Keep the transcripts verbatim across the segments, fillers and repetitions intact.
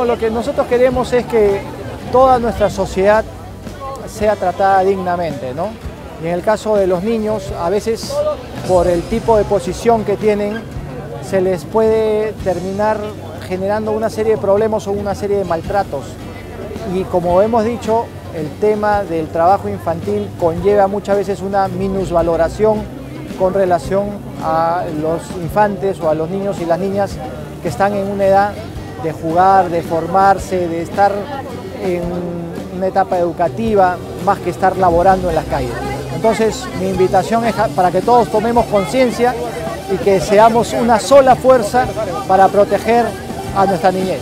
Bueno, lo que nosotros queremos es que toda nuestra sociedad sea tratada dignamente, ¿no? Y en el caso de los niños, a veces por el tipo de posición que tienen, se les puede terminar generando una serie de problemas o una serie de maltratos. Y como hemos dicho, el tema del trabajo infantil conlleva muchas veces una minusvaloración con relación a los infantes o a los niños y las niñas que están en una edad de jugar, de formarse, de estar en una etapa educativa, más que estar laborando en las calles. Entonces, mi invitación es para que todos tomemos conciencia y que seamos una sola fuerza para proteger a nuestra niñez.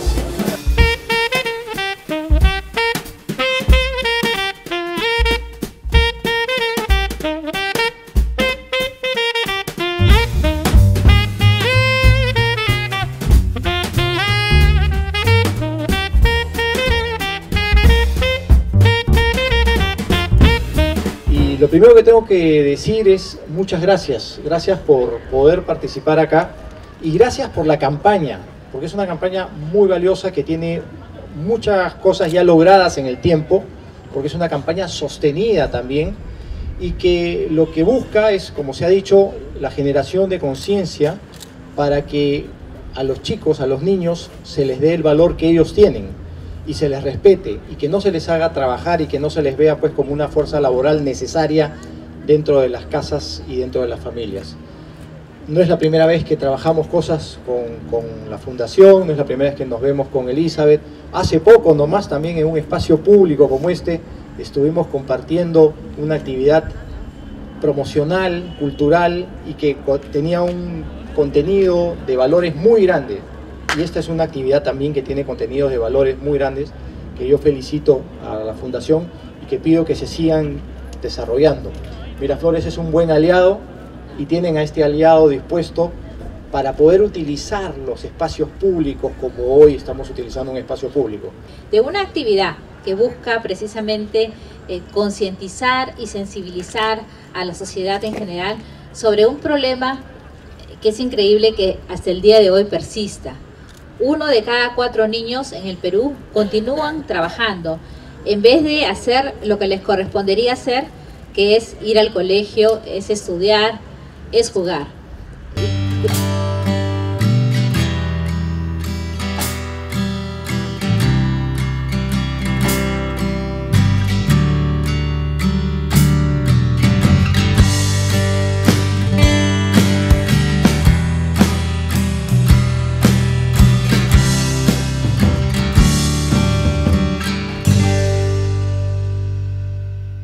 Lo primero que tengo que decir es muchas gracias, gracias por poder participar acá y gracias por la campaña, porque es una campaña muy valiosa que tiene muchas cosas ya logradas en el tiempo, porque es una campaña sostenida también y que lo que busca es, como se ha dicho, la generación de conciencia para que a los chicos, a los niños, se les dé el valor que ellos tienen y se les respete y que no se les haga trabajar y que no se les vea pues como una fuerza laboral necesaria dentro de las casas y dentro de las familias. No es la primera vez que trabajamos cosas con, con la Fundación, no es la primera vez que nos vemos con Elizabeth. Hace poco nomás también en un espacio público como este estuvimos compartiendo una actividad promocional, cultural y que tenía un contenido de valores muy grande. Y esta es una actividad también que tiene contenidos de valores muy grandes, que yo felicito a la Fundación y que pido que se sigan desarrollando. Miraflores es un buen aliado y tienen a este aliado dispuesto para poder utilizar los espacios públicos como hoy estamos utilizando un espacio público. De una actividad que busca precisamente eh, concientizar y sensibilizar a la sociedad en general sobre un problema que es increíble que hasta el día de hoy persista. Uno de cada cuatro niños en el Perú continúan trabajando en vez de hacer lo que les correspondería hacer, que es ir al colegio, es estudiar, es jugar.